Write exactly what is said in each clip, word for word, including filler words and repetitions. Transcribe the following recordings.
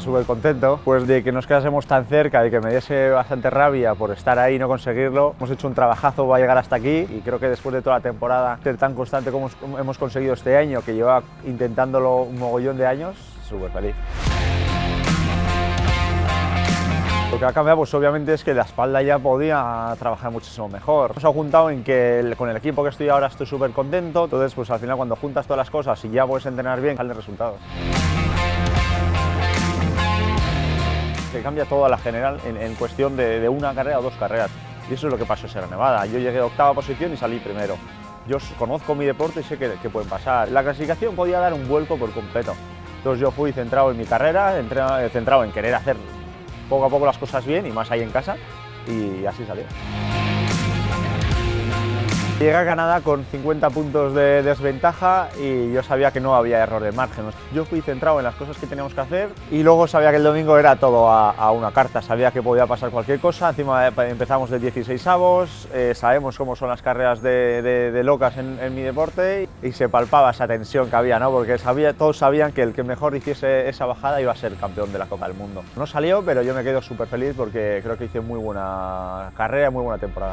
súper contento, pues de que nos quedásemos tan cerca y que me diese bastante rabia por estar ahí y no conseguirlo. Hemos hecho un trabajazo para llegar hasta aquí y creo que después de toda la temporada ser tan constante como hemos conseguido este año, que lleva intentándolo un mogollón de años, súper feliz. Lo que ha cambiado, pues obviamente es que la espalda ya podía trabajar muchísimo mejor. Nos ha juntado en que el, con el equipo que estoy ahora estoy súper contento, entonces pues al final cuando juntas todas las cosas y ya puedes entrenar bien, salen resultados. Se cambia toda la general en, en cuestión de, de una carrera o dos carreras. Y eso es lo que pasó en Sierra Nevada. Yo llegué a octava posición y salí primero. Yo conozco mi deporte y sé que, que pueden pasar. La clasificación podía dar un vuelco por completo. Entonces yo fui centrado en mi carrera, centrado en querer hacer poco a poco las cosas bien y más ahí en casa, y así salió. Llegué a Canadá con cincuenta puntos de desventaja y yo sabía que no había error de margen. Yo fui centrado en las cosas que teníamos que hacer y luego sabía que el domingo era todo a, a una carta. Sabía que podía pasar cualquier cosa, encima empezamos de dieciseisavos, eh, sabemos cómo son las carreras de, de, de locas en, en mi deporte y se palpaba esa tensión que había, ¿no? Porque sabía, todos sabían que el que mejor hiciese esa bajada iba a ser campeón de la Copa del Mundo. No salió, pero yo me quedo súper feliz porque creo que hice muy buena carrera y muy buena temporada.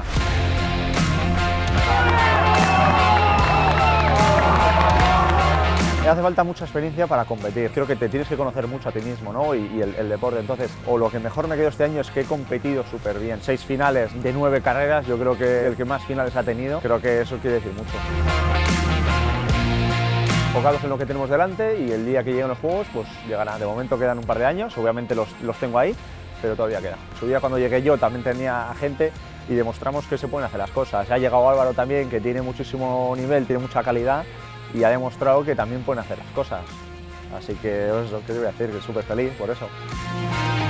Me hace falta mucha experiencia para competir. Creo que te tienes que conocer mucho a ti mismo, ¿no? y, y el, el deporte. Entonces, o lo que mejor me quedo este año es que he competido súper bien. Seis finales de nueve carreras, yo creo que el que más finales ha tenido, creo que eso quiere decir mucho. Enfocados en lo que tenemos delante y el día que lleguen los Juegos, pues llegará. De momento quedan un par de años, obviamente los, los tengo ahí, pero todavía queda. En su día cuando llegué yo también tenía gente y demostramos que se pueden hacer las cosas. Ha llegado Álvaro también, que tiene muchísimo nivel, tiene mucha calidad y ha demostrado que también pueden hacer las cosas. Así que eso es lo que te voy a decir, que súper feliz por eso.